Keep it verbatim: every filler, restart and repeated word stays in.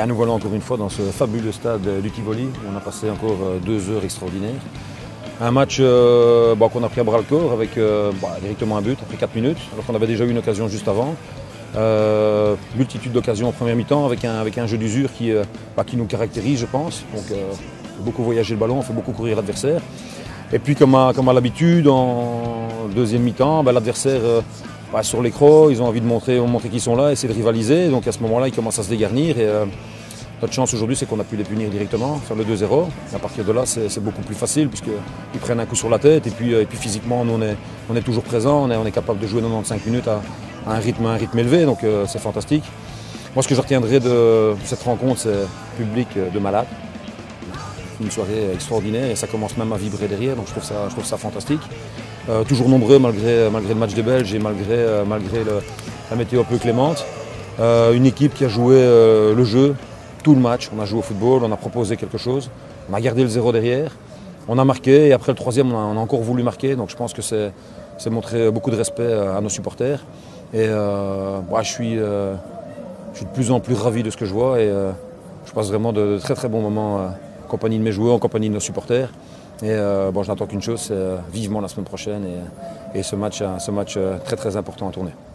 Bien, nous voilà encore une fois dans ce fabuleux stade du Tivoli où on a passé encore deux heures extraordinaires. Un match euh, bon, qu'on a pris à bras le corps avec euh, bah, directement un but après quatre minutes, alors qu'on avait déjà eu une occasion juste avant. Euh, multitude d'occasions en première mi-temps avec un, avec un jeu d'usure qui, euh, bah, qui nous caractérise, je pense. Donc, euh, on fait beaucoup voyager le ballon, on fait beaucoup courir l'adversaire. Et puis, comme à, comme à l'habitude, en deuxième mi-temps, bah, l'adversaire euh, bah, sur les crocs, ils ont envie de montrer, montrer qu'ils sont là, essayer de rivaliser. Donc, à ce moment-là, ils commencent à se dégarnir. Et, euh, notre chance aujourd'hui, c'est qu'on a pu les punir directement, faire le deux zéro. À partir de là, c'est beaucoup plus facile puisqu'ils prennent un coup sur la tête. Et puis, et puis physiquement, nous, on est, on est toujours présent. On est, on est capable de jouer quatre-vingt-quinze minutes à, à, un, rythme, un rythme élevé. Donc, euh, c'est fantastique. Moi, ce que je retiendrai de cette rencontre, c'est le public de malade. Une soirée extraordinaire et ça commence même à vibrer derrière. Donc, je trouve ça, je trouve ça fantastique. Euh, toujours nombreux malgré, malgré le match des Belges et malgré, euh, malgré le, la météo un peu clémente. Euh, une équipe qui a joué euh, le jeu. Tout le match, on a joué au football, on a proposé quelque chose, on a gardé le zéro derrière, on a marqué et après le troisième on a, on a encore voulu marquer, donc je pense que c'est montrer beaucoup de respect à nos supporters et euh, moi, je, suis, euh, je suis de plus en plus ravi de ce que je vois et euh, je passe vraiment de, de très très bons moments euh, en compagnie de mes joueurs, en compagnie de nos supporters et euh, bon, je n'attends qu'une chose, c'est euh, vivement la semaine prochaine et, et ce match, ce match euh, très très important à tourner.